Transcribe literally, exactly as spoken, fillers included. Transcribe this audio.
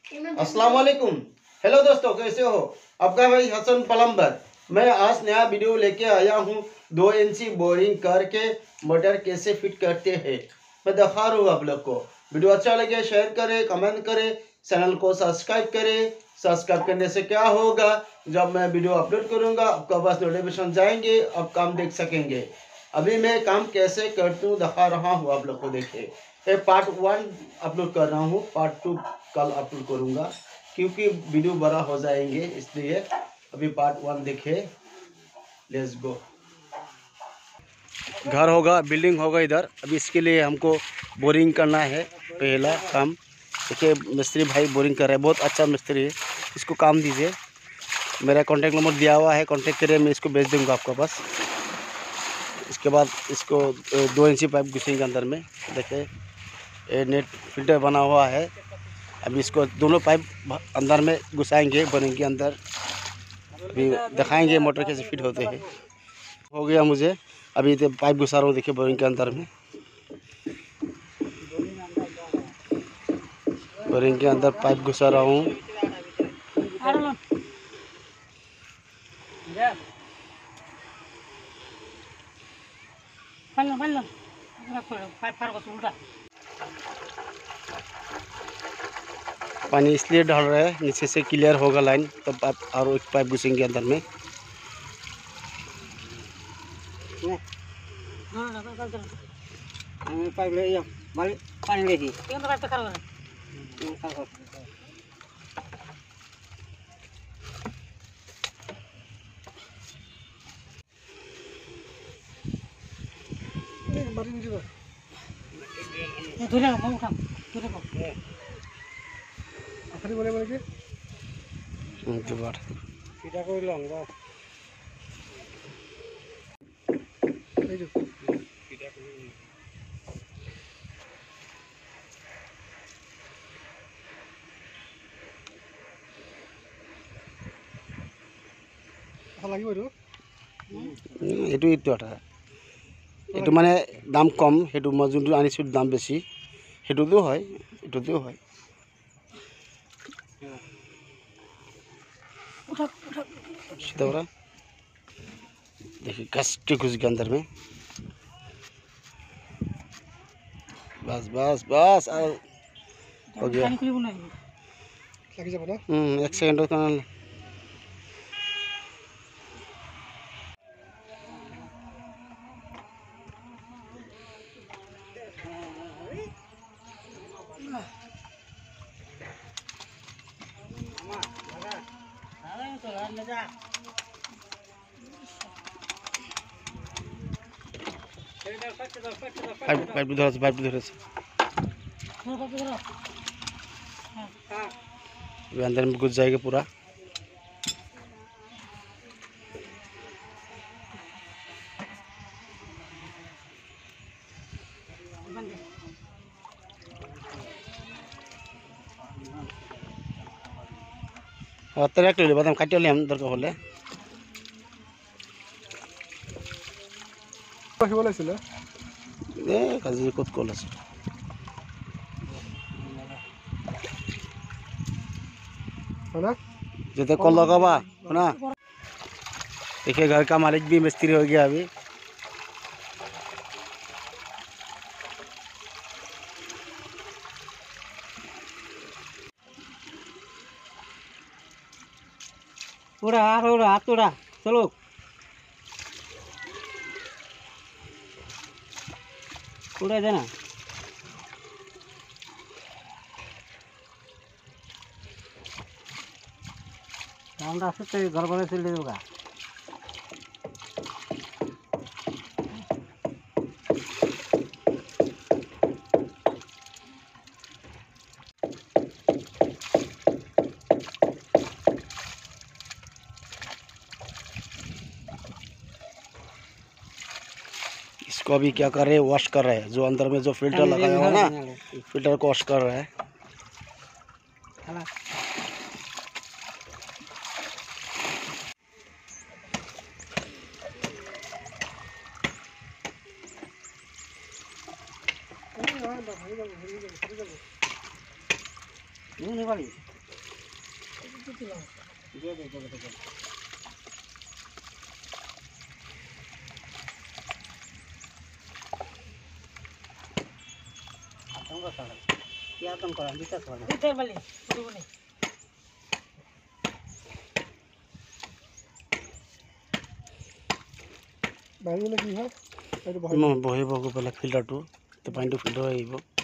अस्सलाम वालेकुम। हेलो दोस्तों, कैसे हो? आपका भाई हसन प्लम्बर। मैं आज नया वीडियो लेके आया हूँ। दो इंची बोरिंग करके मोटर कैसे फिट करते हैं मैं दिखा रहा हूँ आप लोग को। वीडियो अच्छा लगे शेयर करें, कमेंट करें, चैनल को सब्सक्राइब करें। सब्सक्राइब करने से क्या होगा, जब मैं वीडियो अपलोड करूँगा आपका पास नोटिफिकेशन जाएंगे, आप काम देख सकेंगे। अभी मैं काम कैसे करती हूँ दिखा रहा हूँ आप लोग को। देखिए, ये पार्ट वन अपलोड कर रहा हूँ, पार्ट टू कल अपलोड करूँगा क्योंकि वीडियो बड़ा हो जाएंगे, इसलिए अभी पार्ट वन देखे। Let's go. घर होगा, बिल्डिंग होगा इधर। अभी इसके लिए हमको बोरिंग करना है। पहला काम देखिए, मिस्त्री भाई बोरिंग कर रहे हैं, बहुत अच्छा मिस्त्री है, इसको काम दीजिए। मेरा कॉन्टैक्ट नंबर दिया हुआ है, कॉन्टैक्ट करिए, मैं इसको भेज दूँगा आपका पास। इसके बाद इसको दो इंची पाइप घुसेंगे अंदर में। देखिए, ये नेट फिल्टर बना हुआ है। अभी इसको दोनों पाइप अंदर में घुसाएंगे बोरिंग के अंदर। अभी दिखाएंगे मोटर कैसे फिट होते हैं। हो गया मुझे, अभी तो पाइप घुसा रहा हूँ। देखिए, बोरिंग के अंदर में, बोरिंग के अंदर पाइप घुसा रहा हूँ। पानी इसलिए डाल रहा है, नीचे से क्लियर होगा लाइन, तब आप और एक पाइप घुसेंगे अंदर में। এইটো এইটো এটা এইটো মানে দাম কম, সেইটো মই যোনটো আনিছোঁ দাম বেছি, সেইটোতো হয়, এইটোতো হয়। सीधा हो रहा। देखिए, कस के घुस के अंदर में। बस बस बस हो गया। हम्म एक सेकंड का पाइप पाइप धरा से पाइप धरा से अंदर में घुस जाएगा पूरा। तेरे एक ले बादाम काटियो ले हम दरकार होले কি বলেছিল এ কাজে কত কল আছে না যেতে কল लगावा ना। देखिए, घर का मालिक भी मिस्त्री हो गया अभी। उड़ा उड़ा हाथ उड़ा, चलो उड़ा देना। আমরা আসতে ঘর ঘরে চলে যাবো। इसको अभी क्या कर रहे हैं, वॉश कर रहे हैं। जो अंदर में जो फिल्टर लगाया हुआ ना, फिल्टर को वॉश कर रहे हैं। नहीं नहीं দিয়ে দে জলদি জলদি আতঙ্ক করা কি আতঙ্ক করা দিতে করা দিতে বলি শুরুনি বাহিলে কি হয় এইটো বহিব গৈ পেলাই ফিল্টাৰটো তে পানীটো ফিল্টাৰ আহিব